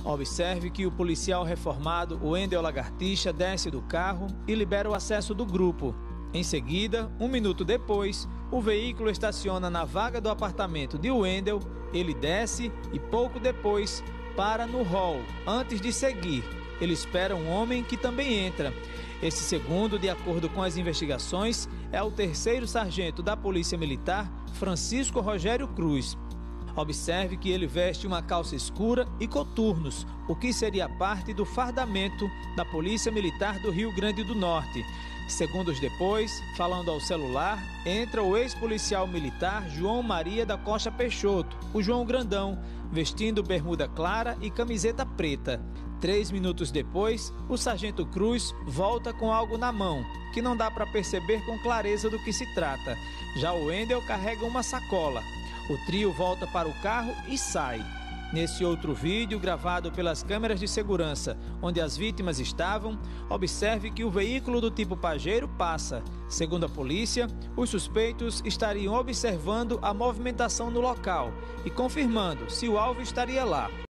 Observe que o policial reformado Wendel Lagartixa desce do carro e libera o acesso do grupo. Em seguida, 1 minuto depois, o veículo estaciona na vaga do apartamento de Wendel, ele desce e pouco depois para no hall. Antes de seguir, ele espera um homem que também entra. Esse segundo, de acordo com as investigações, é o 3º sargento da Polícia Militar, Francisco Rogério Cruz. Observe que ele veste uma calça escura e coturnos, o que seria parte do fardamento da Polícia Militar do Rio Grande do Norte. Segundos depois, falando ao celular, entra o ex-policial militar João Maria da Costa Peixoto, o João Grandão, vestindo bermuda clara e camiseta preta. 3 minutos depois, o sargento Cruz volta com algo na mão, que não dá para perceber com clareza do que se trata. Já o Wendel carrega uma sacola. O trio volta para o carro e sai. Nesse outro vídeo, gravado pelas câmeras de segurança, onde as vítimas estavam, observe que o veículo do tipo Pajero passa. Segundo a polícia, os suspeitos estariam observando a movimentação no local e confirmando se o alvo estaria lá.